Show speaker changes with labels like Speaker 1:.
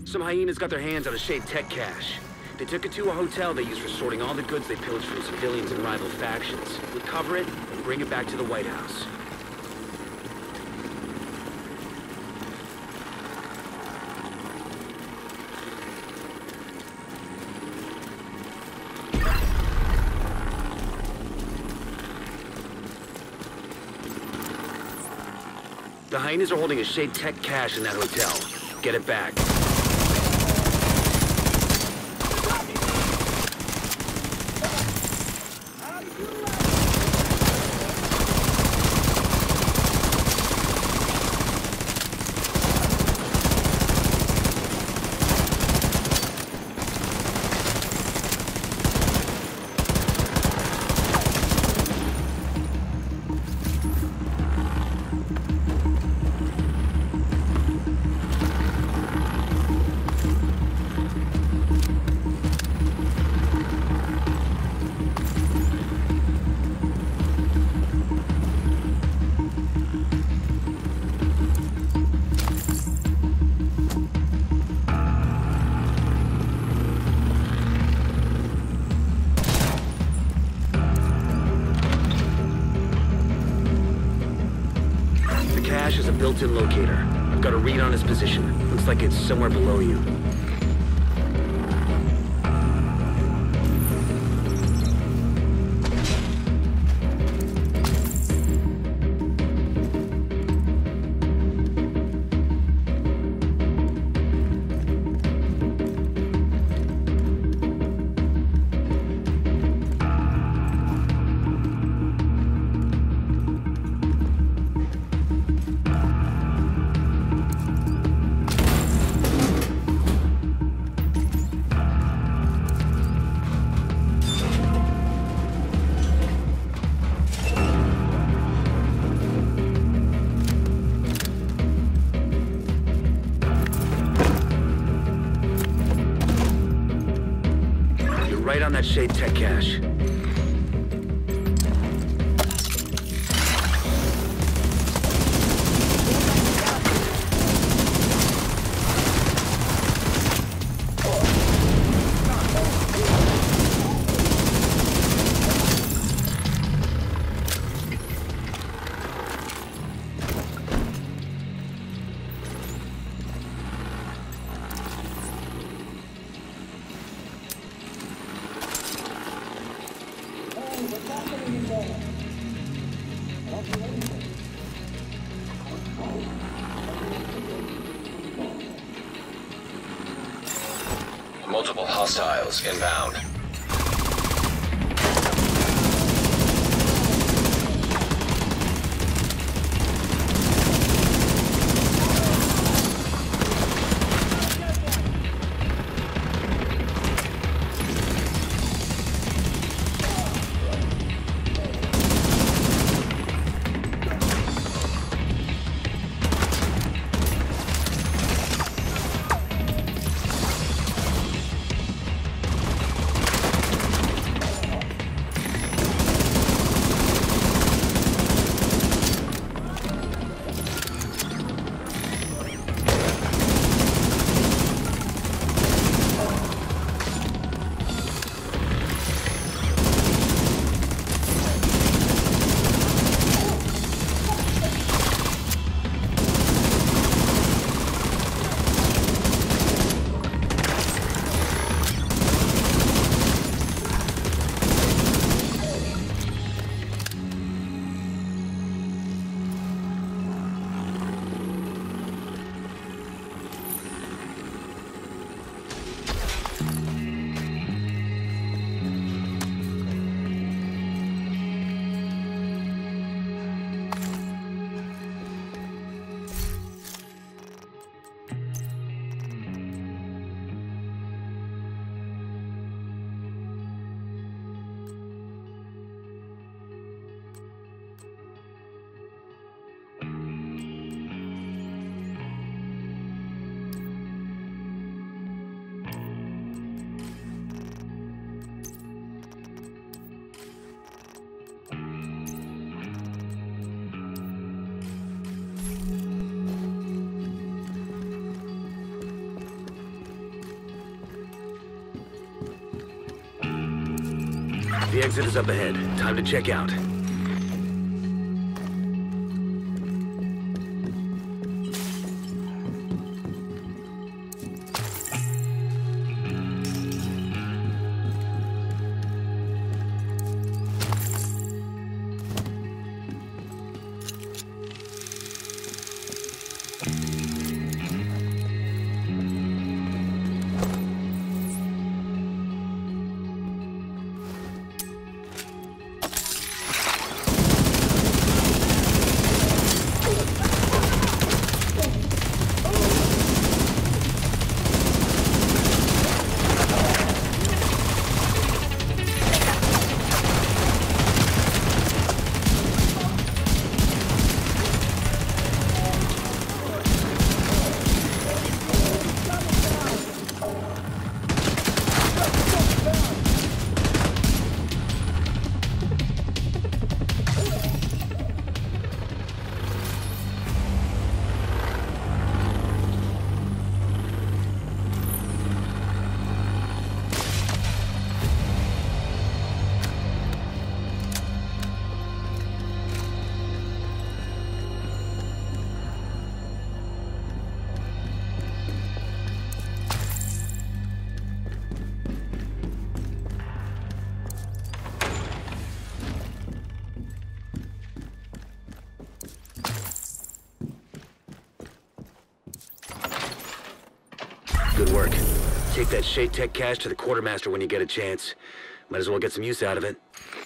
Speaker 1: Some hyenas got their hands on a Shade Tech cache. They took it to a hotel they used for sorting all the goods they pillaged from civilians and rival factions. Recover it and bring it back to the White House. The hyenas are holding a Shade Tech cache in that hotel. Get it back. Is a built-in locator. I've got a read on his position. Looks like it's somewhere below you. Right on that Shade Tech cache.
Speaker 2: Multiple hostiles inbound.
Speaker 1: The exit is up ahead. Time to check out. Good work. Take that Shade Tech cash to the quartermaster when you get a chance. Might as well get some use out of it.